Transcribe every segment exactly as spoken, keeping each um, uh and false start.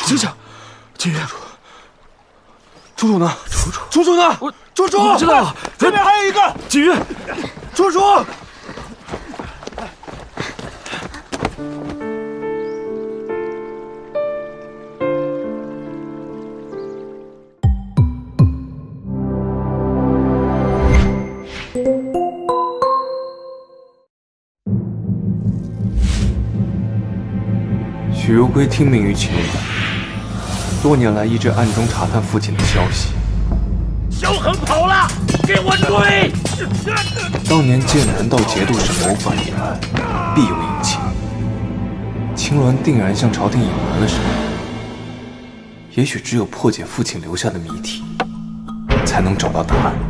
醒醒！金云，楚楚呢？楚楚，楚楚呢？我楚楚，我知道了， 这边还有一个金云，楚楚。 许如归听命于秦岚，多年来一直暗中查探父亲的消息。 萧恒跑了，给我追！ 当年剑南道节度使谋反一案，必有隐情。秦岚定然向朝廷隐瞒了什么？也许只有破解父亲留下的谜题，才能找到答案。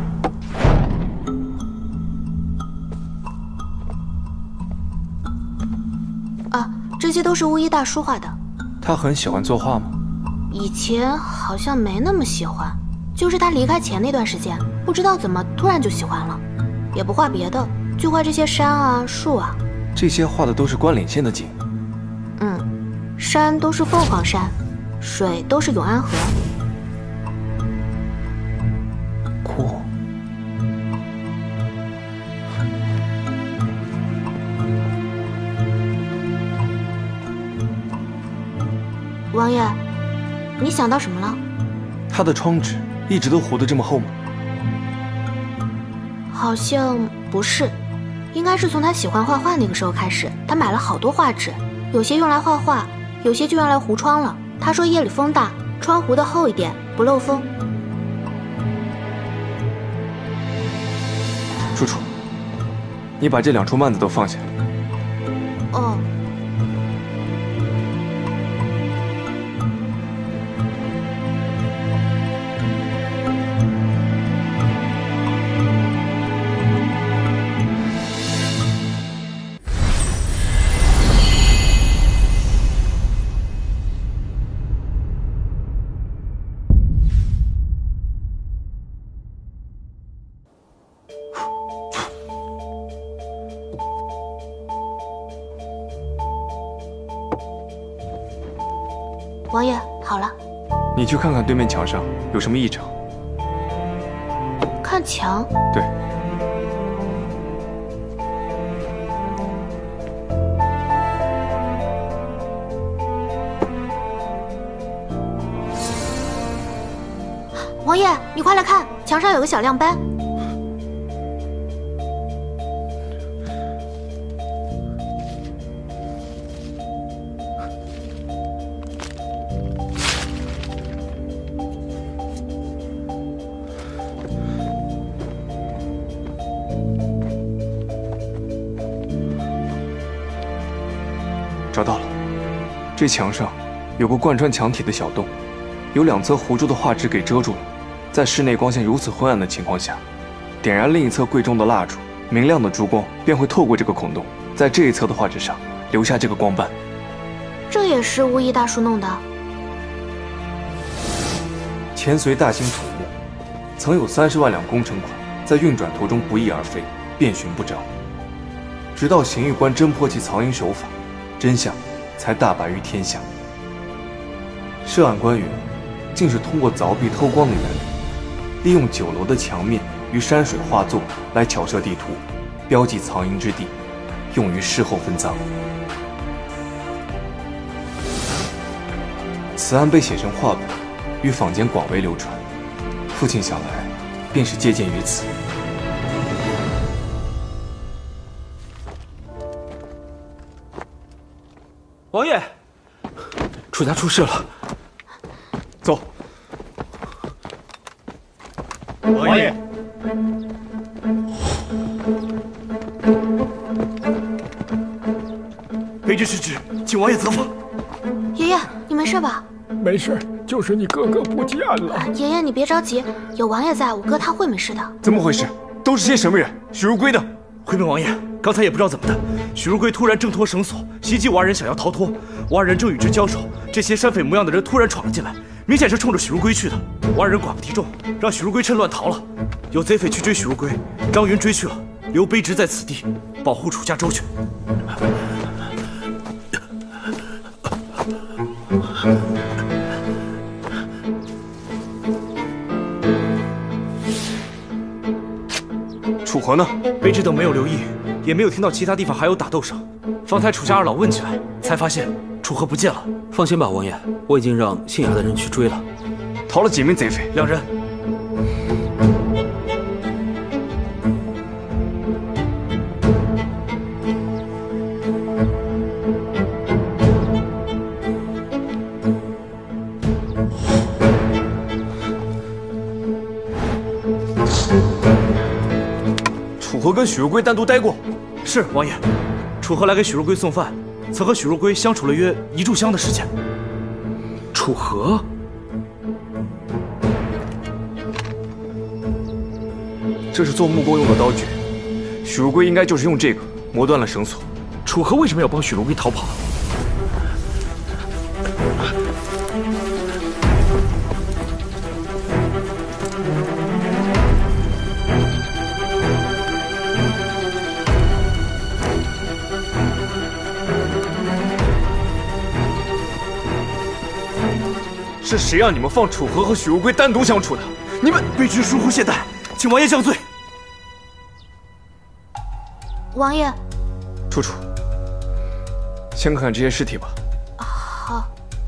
这些都是巫医大叔画的。 他很喜欢作画吗？ 以前好像没那么喜欢，就是他离开前那段时间，不知道怎么突然就喜欢了。也不画别的，就画这些山啊、树啊。 这些画的都是关岭县的景。 嗯，山都是凤凰山，水都是永安河。 酷。 王爷，你想到什么了？ 他的窗纸一直都糊得这么厚吗？ 好像不是，应该是从他喜欢画画那个时候开始，他买了好多画纸，有些用来画画，有些就用来糊窗了。他说夜里风大，窗糊得厚一点，不漏风。 楚楚，你把这两处幔子都放下。 哦。 王爷，好了。 你去看看对面墙上有什么异常。 看墙？ 对。 王爷，你快来看，墙上有个小亮斑。 找到了，这墙上有个贯穿墙体的小洞，有两侧糊住的画纸给遮住了。在室内光线如此昏暗的情况下，点燃另一侧柜中的蜡烛，明亮的烛光便会透过这个孔洞，在这一侧的画纸上留下这个光斑。 这也是巫医大叔弄的。 前隋大兴土木，曾有三十万两工程款在运转途中不翼而飞，遍寻不着。直到刑狱官侦破其藏营手法。 真相才大白于天下。涉案官员竟是通过凿壁偷光的原理，利用酒楼的墙面与山水画作来巧设地图，标记藏营之地，用于事后分赃。此案被写成画本，于坊间广为流传。父亲想来，便是借鉴于此。 王爷，楚家出事了，走。 王爷，卑职失职，请王爷责罚。 爷爷，你没事吧？ 没事，就是你哥哥不见了。 爷爷，你别着急，有王爷在，我哥他会没事的。 怎么回事？都是些什么人？许如归呢？ 回禀王爷，刚才也不知道怎么的，许如归突然挣脱绳索，袭击我二人，想要逃脱。我二人正与之交手，这些山匪模样的人突然闯了进来，明显是冲着许如归去的。我二人寡不敌众，让许如归趁乱逃了。有贼匪去追许如归，张云追去了，留卑职在此地保护楚家周全。 楚河呢？ 卑职等没有留意，也没有听到其他地方还有打斗声。方才楚家二老问起来，才发现楚河不见了。 放心吧，王爷，我已经让县衙的人去追了。 逃了几名贼匪？ 两人。 楚河跟许如归单独待过。 是王爷，楚河来给许如归送饭，曾和许如归相处了约一炷香的时间。 楚河， 这是做木工用的刀具，许如归应该就是用这个磨断了绳索。 楚河为什么要帮许如归逃跑？ 是谁让你们放楚河和许如归单独相处的？你们卑职疏忽懈怠，请王爷降罪。 王爷， 楚楚，先看看这些尸体吧。 好。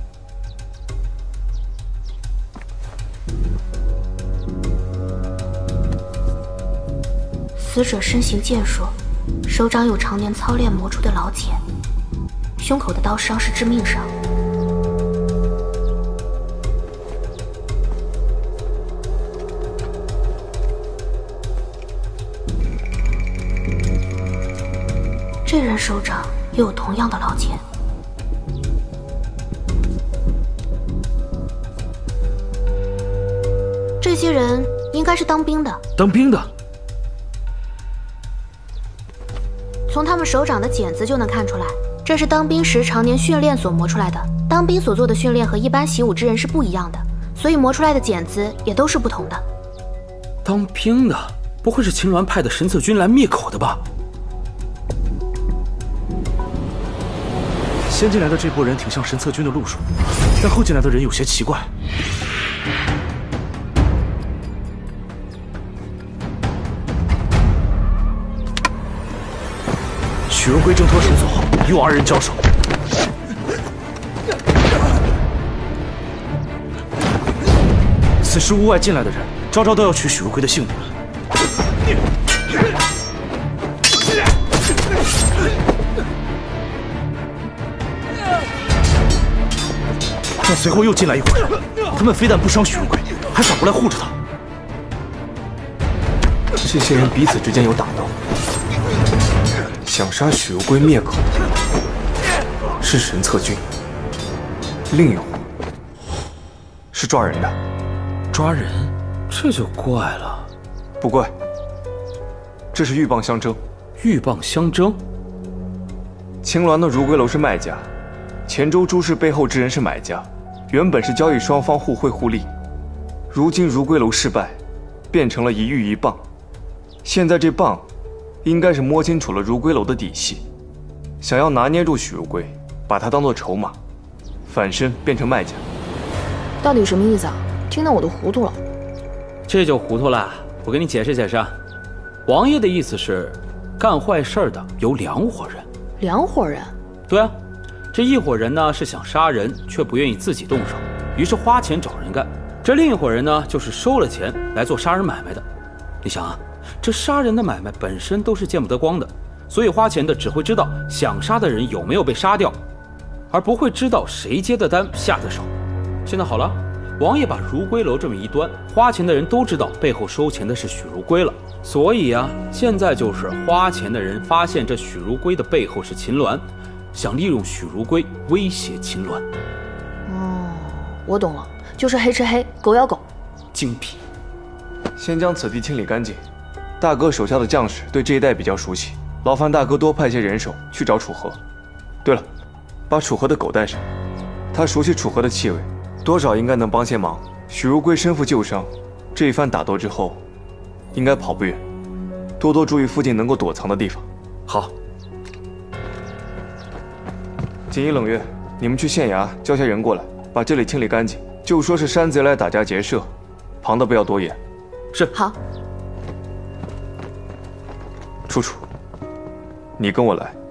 死者身形健硕，手掌有常年操练磨出的老茧，胸口的刀伤是致命伤。这人手掌也有同样的老茧。这些人应该是当兵的。 当兵的？ 从他们手掌的茧子就能看出来，这是当兵时常年训练所磨出来的。当兵所做的训练和一般习武之人是不一样的，所以磨出来的茧子也都是不同的。 当兵的，不会是秦鸾派的神策军来灭口的吧？ 先进来的这波人挺像神策军的路数，但后进来的人有些奇怪。许如归挣脱绳索后，与我二人交手。此时屋外进来的人，招招都要取许如归的性命。但随后又进来一伙人，他们非但不伤许如归，还反过来护着他。 这些人彼此之间有打斗，想杀许如归灭口是神策军，另一伙是抓人的。 抓人，这就怪了。 不怪，这是鹬蚌相争。 鹬蚌相争？ 青鸾的如归楼是卖家，黔州诸事背后之人是买家。原本是交易双方互惠互利，如今如归楼失败，变成了一鹬一蚌。现在这蚌，应该是摸清楚了如归楼的底细，想要拿捏住许如归，把他当作筹码，反身变成卖家。 到底什么意思啊？听得我都糊涂了。 这就糊涂了，我给你解释解释。王爷的意思是，干坏事的有两伙人。 两伙人？ 对啊。这一伙人呢是想杀人，却不愿意自己动手，于是花钱找人干。这另一伙人呢，就是收了钱来做杀人买卖的。你想啊，这杀人的买卖本身都是见不得光的，所以花钱的只会知道想杀的人有没有被杀掉，而不会知道谁接的单下的手。现在好了，王爷把如归楼这么一端，花钱的人都知道背后收钱的是许如归了。所以啊，现在就是花钱的人发现这许如归的背后是秦鸾，想利用许如归威胁秦鸾。 哦，我懂了，就是黑吃黑，狗咬狗。 精辟。 先将此地清理干净。大哥手下的将士对这一带比较熟悉，劳烦大哥多派些人手去找楚河。对了，把楚河的狗带上，他熟悉楚河的气味，多少应该能帮些忙。许如归身负旧伤，这一番打斗之后，应该跑不远。多多注意附近能够躲藏的地方。 好。 锦衣冷月，你们去县衙叫些人过来，把这里清理干净。就说是山贼来打家劫舍，旁的不要多言。 是。 好。 楚楚，你跟我来。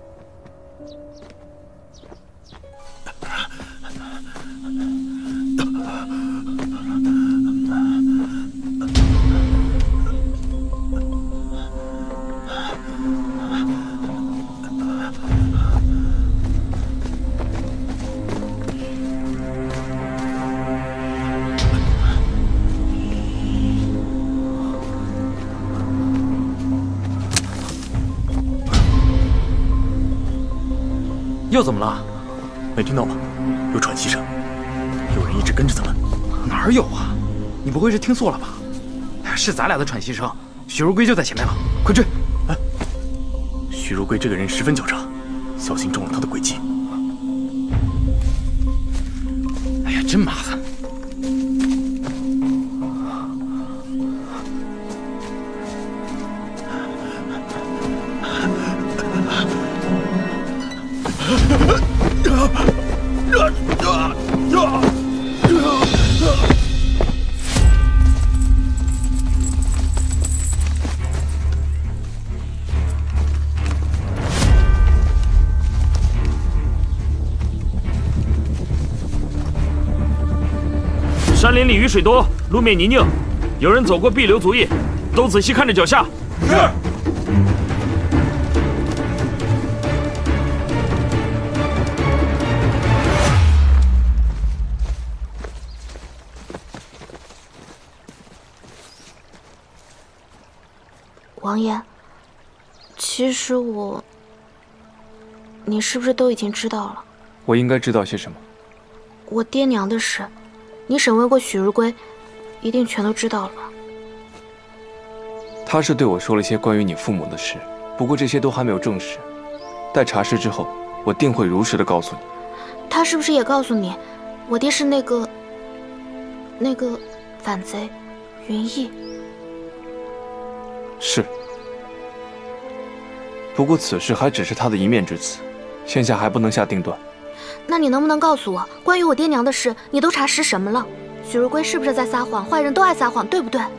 又怎么了？没听到吗？有喘息声，有人一直跟着咱们。 哪儿有啊？你不会是听错了吧？是咱俩的喘息声。许如归就在前面了，快追！ 哎，许如归这个人十分狡诈，小心中了他的诡计。 哎呀，真麻烦。 山林里雨水多，路面泥泞，有人走过必留足印，都仔细看着脚下。是。 王爷，其实我，你是不是都已经知道了？ 我应该知道些什么？ 我爹娘的事，你审问过许如归，一定全都知道了吧？ 他是对我说了些关于你父母的事，不过这些都还没有证实。待查实之后，我定会如实的告诉你。 他是不是也告诉你，我爹是那个那个反贼云逸？ 是。不过此事还只是他的一面之词，现下还不能下定断。 那你能不能告诉我，关于我爹娘的事，你都查实什么了？许如归是不是在撒谎？坏人都爱撒谎，对不对？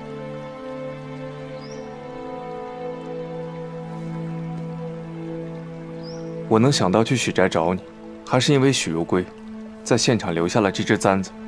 我能想到去许宅找你，还是因为许如归在现场留下了这只簪子。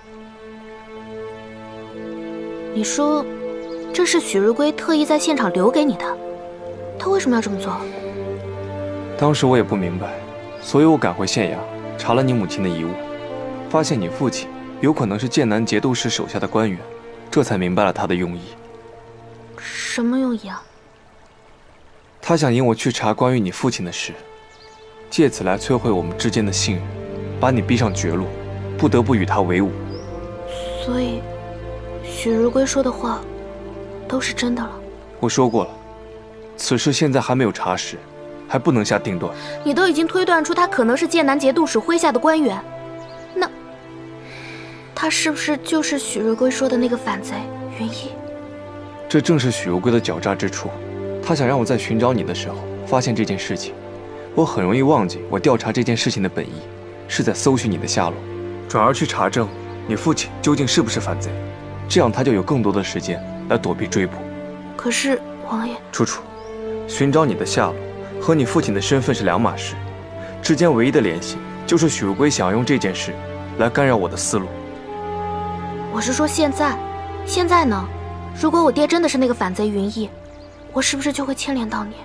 你说，这是许如归特意在现场留给你的？他为什么要这么做？ 当时我也不明白，所以我赶回县衙查了你母亲的遗物，发现你父亲有可能是剑南节度使手下的官员，这才明白了他的用意。 什么用意啊？ 他想引我去查关于你父亲的事，借此来摧毁我们之间的信任，把你逼上绝路，不得不与他为伍。 所以，许如归说的话都是真的了。 我说过了，此事现在还没有查实，还不能下定断。 你都已经推断出他可能是剑南节度使麾下的官员，那他是不是就是许如归说的那个反贼云逸？ 这正是许如归的狡诈之处。他想让我在寻找你的时候发现这件事情，我很容易忘记我调查这件事情的本意是在搜寻你的下落，转而去查证你父亲究竟是不是反贼，这样他就有更多的时间来躲避追捕。 可是王爷， 楚楚，寻找你的下落和你父亲的身份是两码事，之间唯一的联系就是许如归想要用这件事来干扰我的思路。 我是说现在，现在呢？如果我爹真的是那个反贼云逸，我是不是就会牵连到你？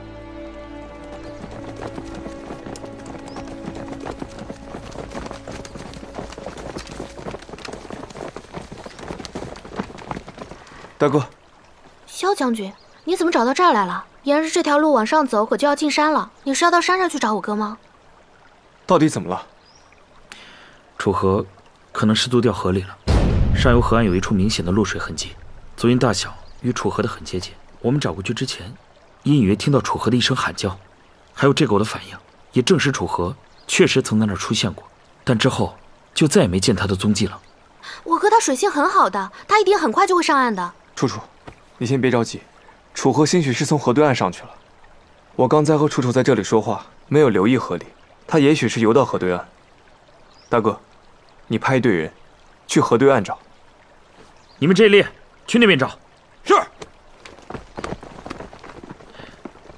大哥， 萧将军，你怎么找到这儿来了？沿着这条路往上走，可就要进山了。你是要到山上去找我哥吗？ 到底怎么了？ 楚河可能失足掉河里了，上游河岸有一处明显的落水痕迹，足印大小与楚河的很接近。我们找过去之前，隐隐约听到楚河的一声喊叫，还有这狗的反应，也证实楚河确实曾在那儿出现过，但之后就再也没见他的踪迹了。 我哥他水性很好的，他一定很快就会上岸的。 楚楚，你先别着急，楚河兴许是从河对岸上去了。我刚才和楚楚在这里说话，没有留意河里，他也许是游到河对岸。大哥，你派一队人去河对岸找。 你们这一列去那边找。 是。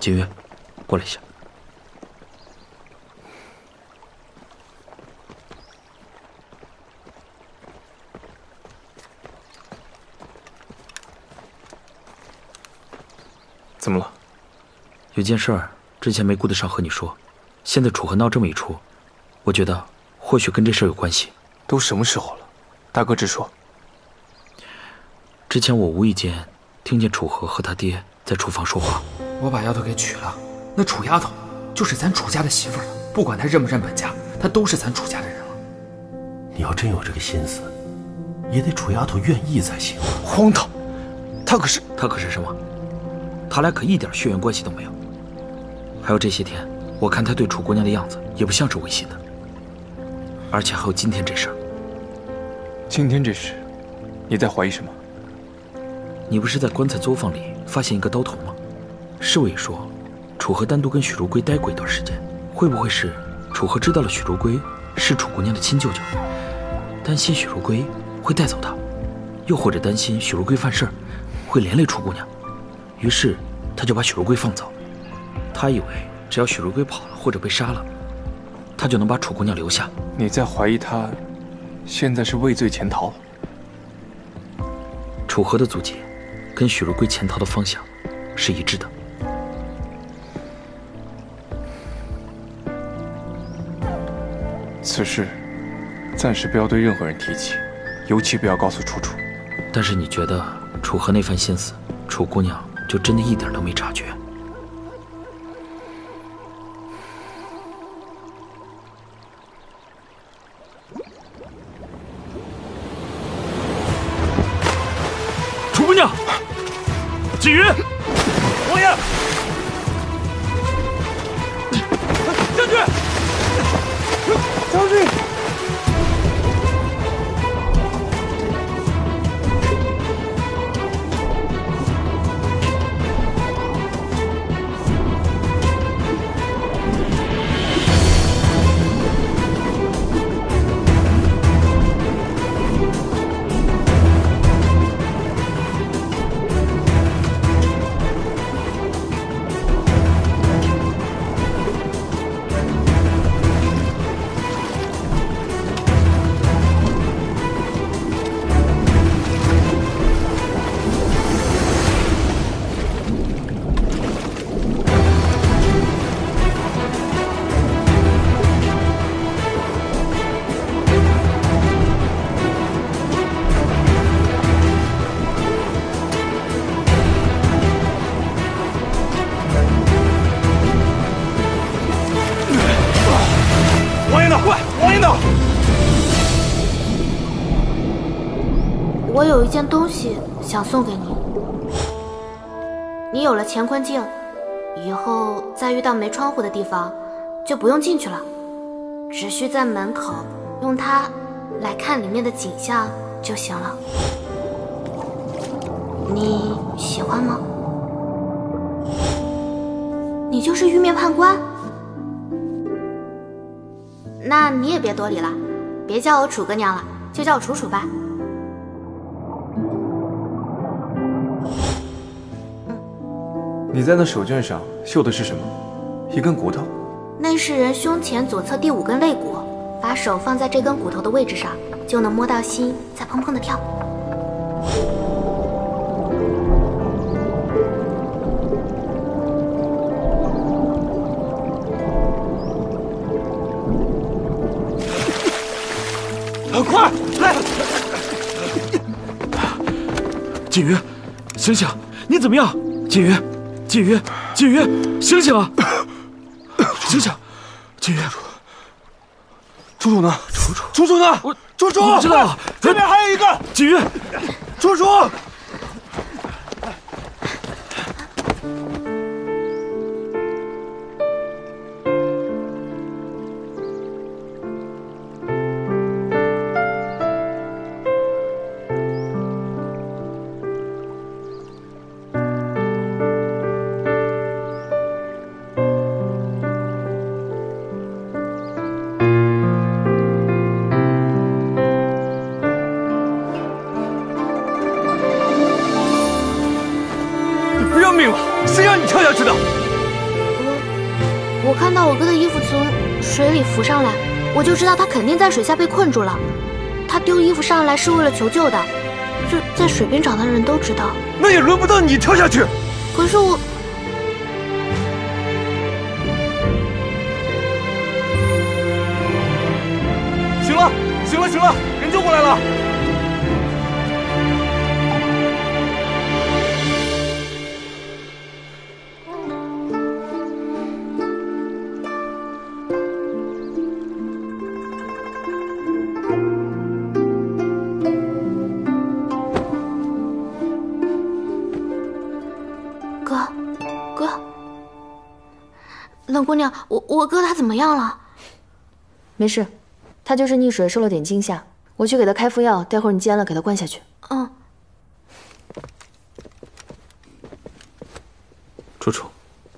锦月，过来一下。 怎么了？ 有件事儿之前没顾得上和你说，现在楚河闹这么一出，我觉得或许跟这事儿有关系。 都什么时候了？大哥直说。 之前我无意间听见楚河和他爹在厨房说话。 我把丫头给娶了，那楚丫头就是咱楚家的媳妇了。不管她认不认本家，她都是咱楚家的人了。 你要真有这个心思，也得楚丫头愿意才行。 荒唐！他可是…… 他可是什么？他俩可一点血缘关系都没有。还有这些天，我看他对楚姑娘的样子，也不像是违心的。而且还有今天这事儿。 今天这事，你在怀疑什么？ 你不是在棺材作坊里发现一个刀头吗？侍卫也说，楚河单独跟许如归待过一段时间。会不会是楚河知道了许如归是楚姑娘的亲舅舅，担心许如归会带走她，又或者担心许如归犯事儿会连累楚姑娘，于是他就把许如归放走。他以为只要许如归跑了或者被杀了，他就能把楚姑娘留下。 你在怀疑他现在是畏罪潜逃？ 楚河的足迹跟许如归潜逃的方向是一致的。 此事暂时不要对任何人提起，尤其不要告诉楚楚。 但是你觉得楚河那番心思，楚姑娘就真的一点都没察觉？ 楚姑娘，锦云，王爷，将军，将军。 我有一件东西想送给你，你有了乾坤镜，以后再遇到没窗户的地方，就不用进去了，只需在门口用它来看里面的景象就行了。你喜欢吗？你就是玉面判官？那你也别多礼了，别叫我楚哥娘了，就叫我楚楚吧。 你在那手绢上绣的是什么？一根骨头？ 那是人胸前左侧第五根肋骨，把手放在这根骨头的位置上，就能摸到心在砰砰的跳。 快来！锦云，醒醒！你怎么样？锦云，锦云，锦云，醒醒啊！醒醒！锦云， 楚楚呢？ 楚楚， 楚楚呢？ 我楚楚， 我知道了， 这边还有一个锦云， 楚楚。谁让你跳下去的？ 我看到我哥的衣服从水里浮上来，我就知道他肯定在水下被困住了。他丢衣服上来是为了求救的，这在水边长大的人都知道。 那也轮不到你跳下去。 可是我…… 行了，行了，行了，人救过来了。 哥，哥，冷姑娘，我我哥他怎么样了？ 没事。他就是溺水受了点惊吓，我去给他开副药，待会儿你煎了给他灌下去。 嗯。 楚楚，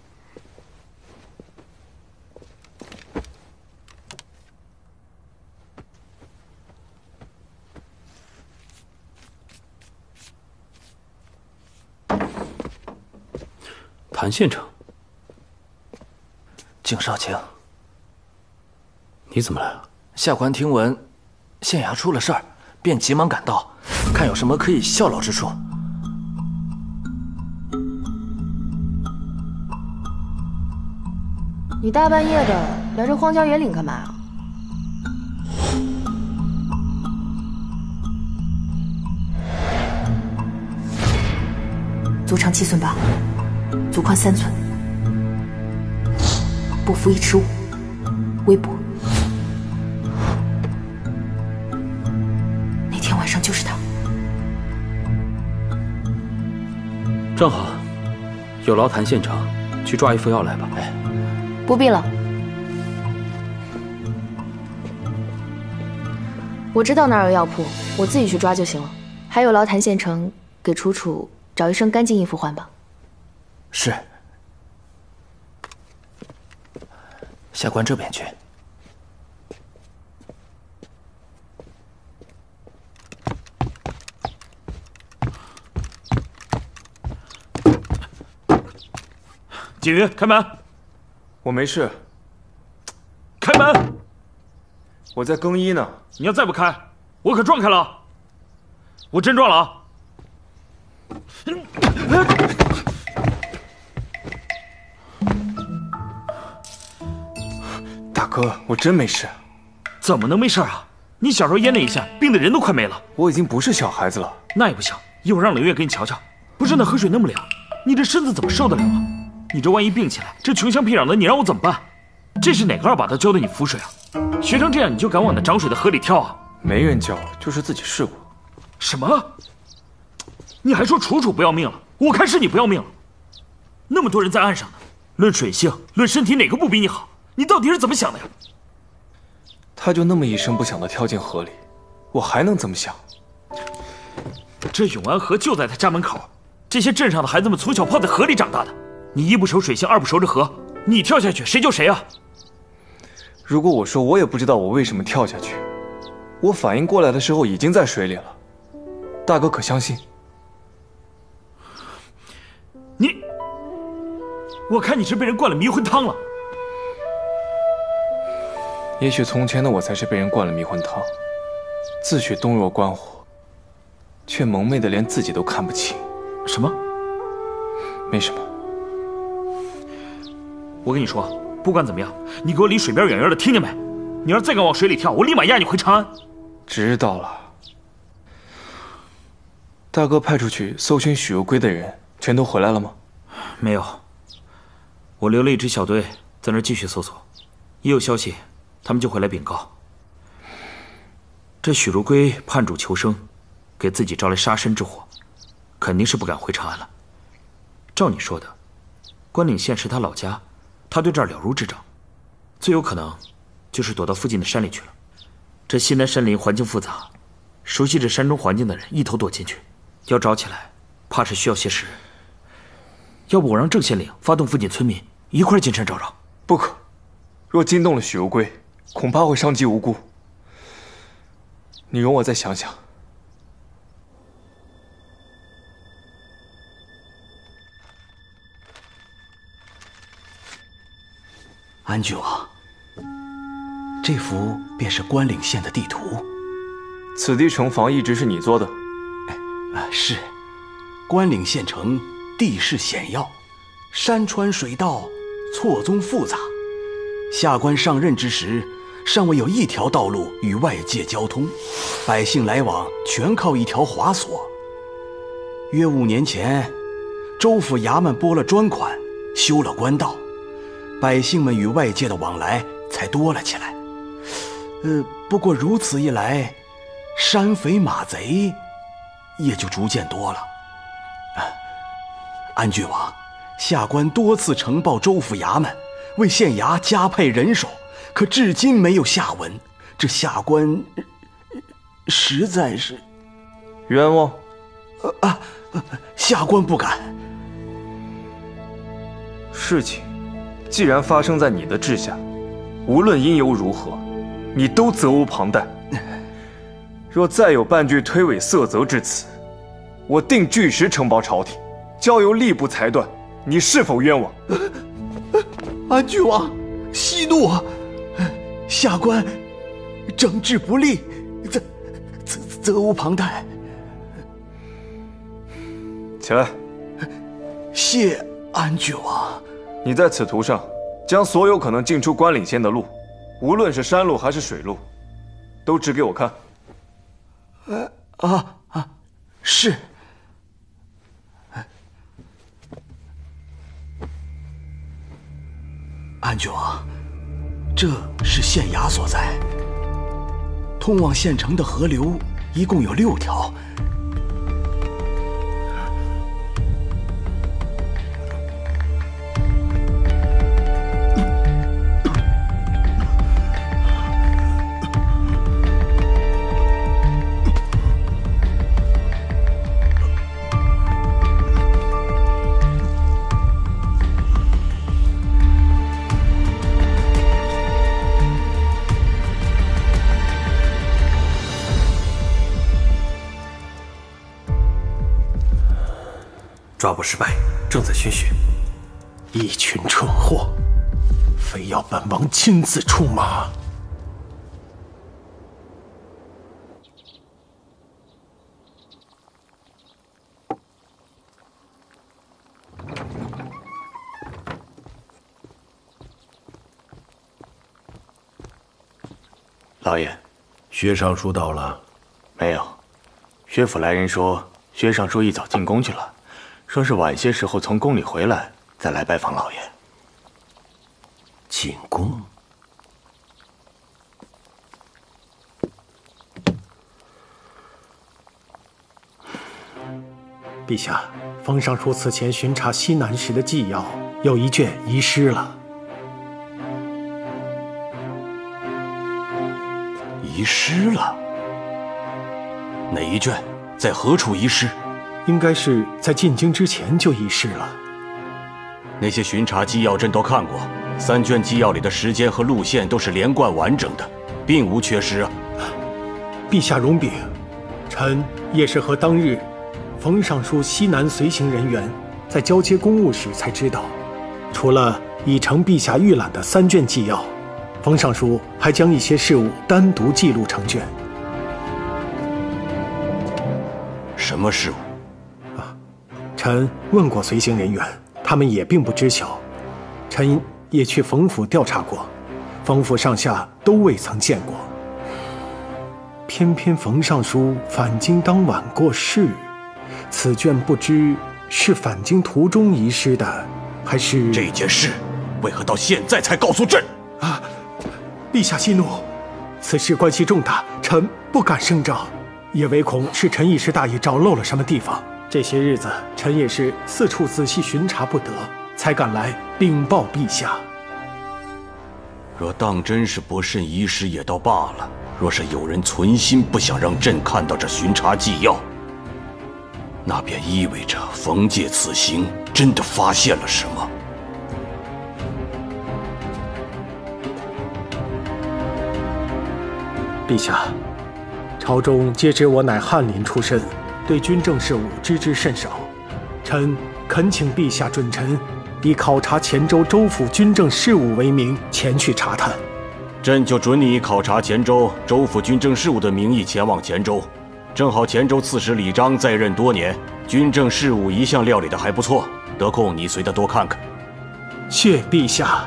谭县城， 景少卿， 你怎么来了？ 下官听闻县衙出了事儿，便急忙赶到，看有什么可以效劳之处。 你大半夜的来这荒郊野岭干嘛呀？足长七寸八，足宽三寸，步幅一尺五，微薄。那天晚上就是他。 正好，有劳谭县城去抓一副药来吧。哎， 不必了，我知道哪儿有药铺，我自己去抓就行了。还有劳谭县城给楚楚找一身干净衣服换吧。 是。下官这边去。 景云，开门！ 我没事。 开门！ 我在更衣呢。 你要再不开，我可撞开了。我真撞了啊！ 大哥，我真没事。 怎么能没事啊？你小时候淹了一下，病的人都快没了。 我已经不是小孩子了。 那也不行，一会儿让冷月给你瞧瞧。不是那河水那么凉，你这身子怎么受得了啊？你这万一病起来，这穷乡僻壤的，你让我怎么办？这是哪个二把刀教的你浮水啊？学成这样你就敢往那涨水的河里跳啊？ 没人教，就是自己试过。 什么？你还说楚楚不要命了？我看是你不要命了。那么多人在岸上呢，论水性，论身体，哪个不比你好？你到底是怎么想的呀？ 他就那么一声不响的跳进河里，我还能怎么想？ 这永安河就在他家门口，这些镇上的孩子们从小泡在河里长大的。你一不熟水性，二不熟这河，你跳下去谁救谁啊？ 如果我说我也不知道我为什么跳下去，我反应过来的时候已经在水里了，大哥可相信？ 你，我看你是被人灌了迷魂汤了。 也许从前的我才是被人灌了迷魂汤，自诩洞若观火，却蒙昧的连自己都看不清。 什么？ 没什么。 我跟你说，不管怎么样，你给我离水边远远的，听见没？你要再敢往水里跳，我立马押你回长安。 知道了。大哥派出去搜寻许攸归的人，全都回来了吗？ 没有。我留了一支小队在那儿继续搜索，一有消息，他们就回来禀告。这许攸归叛主求生，给自己招来杀身之祸，肯定是不敢回长安了。照你说的，关岭县是他老家，他对这儿了如指掌，最有可能就是躲到附近的山里去了。这西南山林环境复杂，熟悉这山中环境的人一头躲进去，要找起来，怕是需要些时日。要不我让郑县令发动附近村民一块进山找找？ 不可，若惊动了许攸归，恐怕会伤及无辜。你容我再想想。 安郡王，这幅便是关岭县的地图。 此地城防一直是你做的？ 哎，啊，是。关岭县城地势险要，山川水道错综复杂。下官上任之时，尚未有一条道路与外界交通，百姓来往全靠一条华索。约五年前，州府衙门拨了专款，修了官道，百姓们与外界的往来才多了起来。呃，不过如此一来，山匪马贼也就逐渐多了。啊，安郡王，下官多次呈报州府衙门，为县衙加派人手，可至今没有下文。这下官实在是冤枉。 呃啊，下官不敢。 事情既然发生在你的治下，无论因由如何，你都责无旁贷。若再有半句推诿色责之词，我定据实呈报朝廷，交由吏部裁断你是否冤枉。 安郡王息怒，下官整治不力，责责责无旁贷。 起来。 谢安郡王。 你在此图上将所有可能进出关岭县的路，无论是山路还是水路，都指给我看。 呃啊啊，是。安郡王，这是县衙所在。通往县城的河流一共有六条。 抓捕失败，正在宣讯。 一群蠢货，非要本王亲自出马。 老爷， 薛尚书到了？ 没有，薛府来人说，薛尚书一早进宫去了。说是晚些时候从宫里回来，再来拜访老爷。 进宫？ 陛下，封尚书此前巡查西南时的纪要有一卷遗失了。 遗失了？哪一卷？在何处遗失？ 应该是在进京之前就遗失了。 那些巡查纪要朕都看过，三卷纪要里的时间和路线都是连贯完整的，并无缺失啊。 陛下容禀，臣也是和当日冯尚书西南随行人员在交接公务时才知道，除了已承陛下预览的三卷纪要，冯尚书还将一些事务单独记录成卷。 什么事务？ 臣问过随行人员，他们也并不知晓。臣也去冯府调查过，冯府上下都未曾见过。偏偏冯尚书返京当晚过世，此卷不知是返京途中遗失的，还是…… 这件事为何到现在才告诉朕？ 啊！陛下息怒，此事关系重大，臣不敢声张，也唯恐是臣一时大意找漏了什么地方。这些日子，臣也是四处仔细巡查不得，才赶来禀报陛下。 若当真是不慎遗失也倒罢了，若是有人存心不想让朕看到这巡查纪要，那便意味着冯介此行真的发现了什么。 陛下，朝中皆知我乃翰林出身，对军政事务知之甚少，臣恳请陛下准臣以考察黔州州府军政事务为名前去查探。 朕就准你以考察黔州州府军政事务的名义前往黔州。正好黔州刺史李章在任多年，军政事务一向料理得还不错，得空你随他多看看。 谢陛下。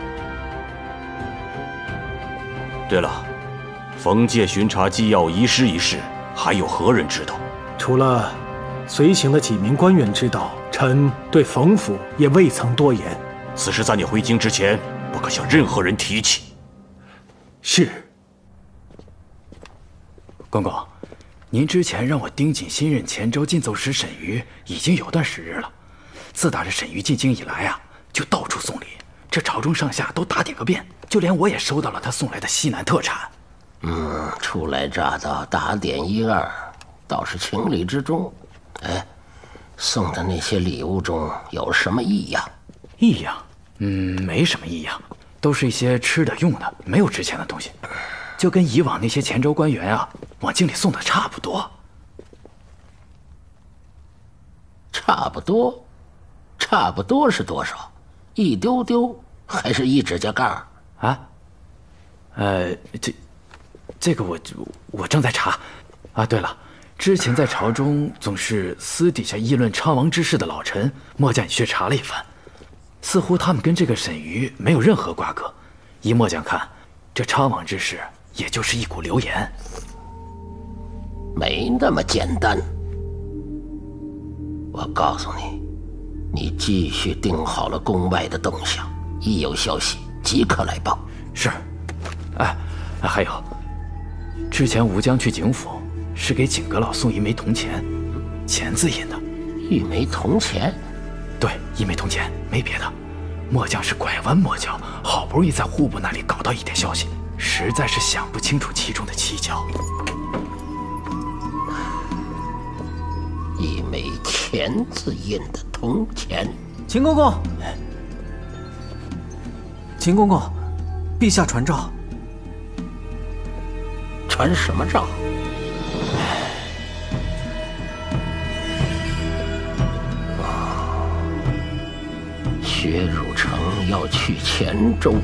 对了，冯介巡查纪要遗失一事，还有何人知道？ 除了随行的几名官员知道，臣对冯府也未曾多言。 此事在你回京之前，不可向任何人提起。 是。 公公，您之前让我盯紧新任黔州进奏使沈瑜，已经有段时日了。自打这沈瑜进京以来啊，就到处送礼，这朝中上下都打点个遍，就连我也收到了他送来的西南特产。 嗯，初来乍到，打点一二，倒是情理之中。哎，送的那些礼物中有什么异样？ 异样？嗯，没什么异样，都是一些吃的用的，没有值钱的东西，就跟以往那些黔州官员啊往京里送的差不多。 差不多，差不多是多少？一丢丢还是一指甲盖？ 啊？呃，这，这个我我正在查。啊，对了。之前在朝中总是私底下议论昌王之事的老臣，末将也去查了一番，似乎他们跟这个沈瑜没有任何瓜葛。依末将看，这昌王之事也就是一股流言。 没那么简单。我告诉你，你继续盯好了宫外的动向，一有消息即刻来报。 是。哎，还有，之前吴将去景府。是给景阁老送一枚铜钱，钱字印的。 一枚铜钱？ 对，一枚铜钱，没别的。末将是拐弯抹角，好不容易在户部那里搞到一点消息，实在是想不清楚其中的蹊跷。 一枚钱字印的铜钱。 秦公公，秦公公，陛下传诏。 传什么诏？薛汝成要去黔州，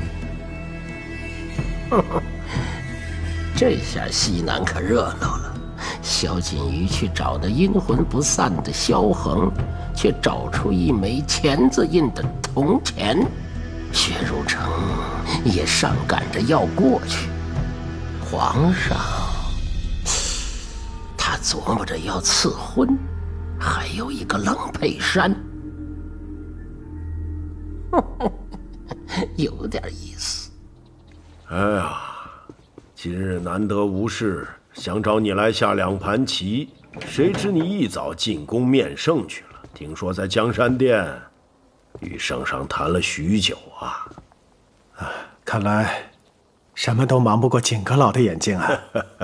这下西南可热闹了。萧锦瑜去找那阴魂不散的萧恒，却找出一枚钱字印的铜钱。薛汝成也上赶着要过去。皇上，他琢磨着要赐婚，还有一个冷佩衫。有点意思。 哎呀，今日难得无事，想找你来下两盘棋，谁知你一早进宫面圣去了。听说在江山殿与圣上谈了许久啊。 啊，看来什么都瞒不过景阁老的眼睛啊。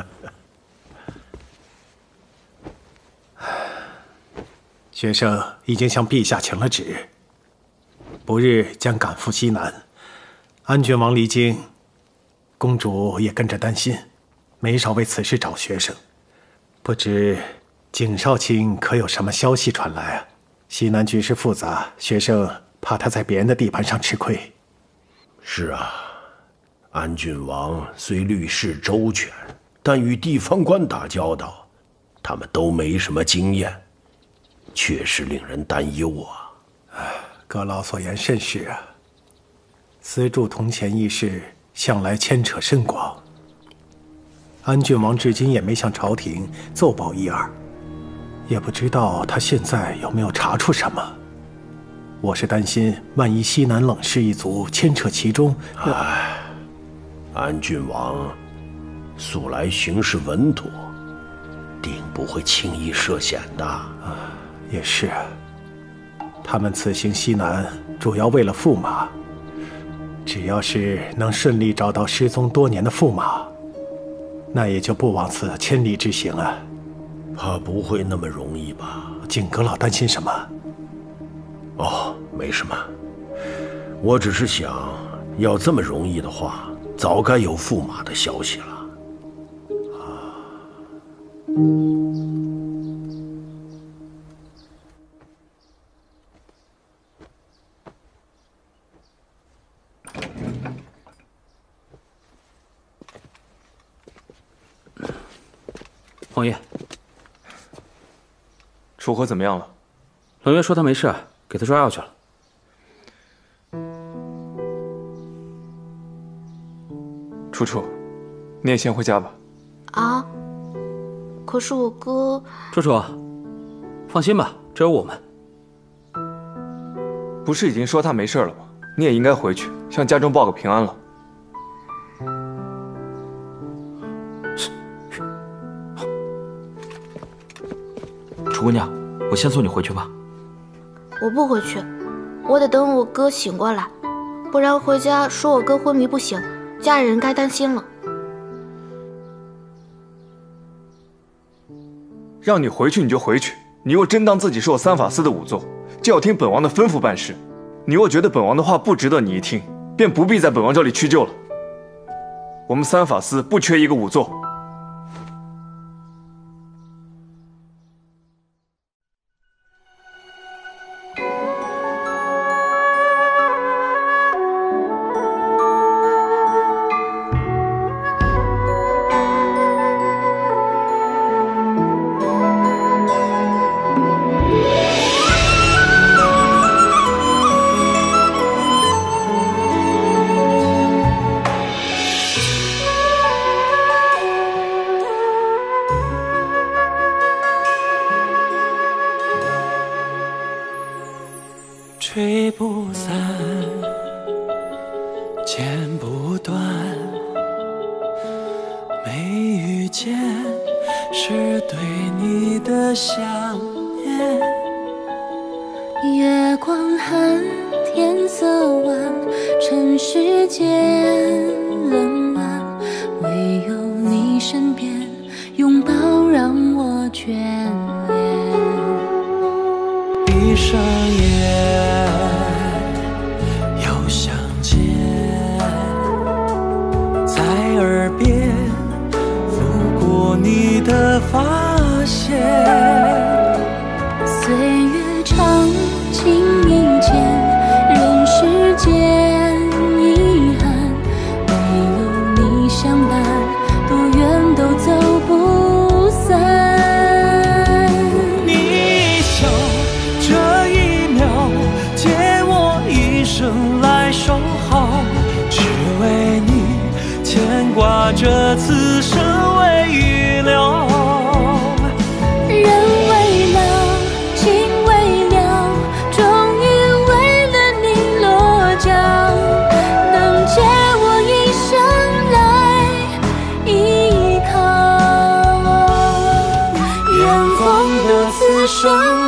学生已经向陛下请了旨，不日将赶赴西南。安郡王离京，公主也跟着担心，没少为此事找学生。不知景少卿可有什么消息传来啊？西南局势复杂，学生怕他在别人的地盘上吃亏。 是啊，安郡王虽虑事周全，但与地方官打交道，他们都没什么经验，确实令人担忧啊。 哎，阁老所言甚是啊。私铸铜钱一事向来牵扯甚广，安郡王至今也没向朝廷奏报一二，也不知道他现在有没有查出什么。我是担心，万一西南冷氏一族牵扯其中。 唉，安郡王素来行事稳妥，定不会轻易涉险的。 啊，也是。他们此行西南，主要为了驸马。只要是能顺利找到失踪多年的驸马，那也就不枉此千里之行了。 怕不会那么容易吧？ 景阁老担心什么？ 哦，没什么。我只是想，要这么容易的话，早该有驸马的消息了。啊。 王爷， 楚河怎么样了？ 冷月说他没事，给他抓药去了。 楚楚，你也先回家吧。 啊？可是我哥…… 楚楚，放心吧，这有我们。 不是已经说他没事了吗？你也应该回去，向家中报个平安了。 楚姑娘，我先送你回去吧。 我不回去，我得等我哥醒过来，不然回家说我哥昏迷不醒，家里人该担心了。 让你回去你就回去，你若真当自己是我三法司的仵作，就要听本王的吩咐办事。你若觉得本王的话不值得你一听，便不必在本王这里屈就了。我们三法司不缺一个仵作。 吹不散，剪不断，没遇见是对你的想念。 月光寒，天色晚，尘世间冷暖，唯有你身边，拥抱让我眷恋。 闭上眼，又相见，在耳边拂过你的发线。 岁月长，情意浅，人世间遗憾，唯有你相伴，多远都走不散。 你笑这一秒，借我一生来守候，只为你牵挂着此生未预留。 人为了，情为了，终于为了你落脚，能借我一生来依靠。远方的此生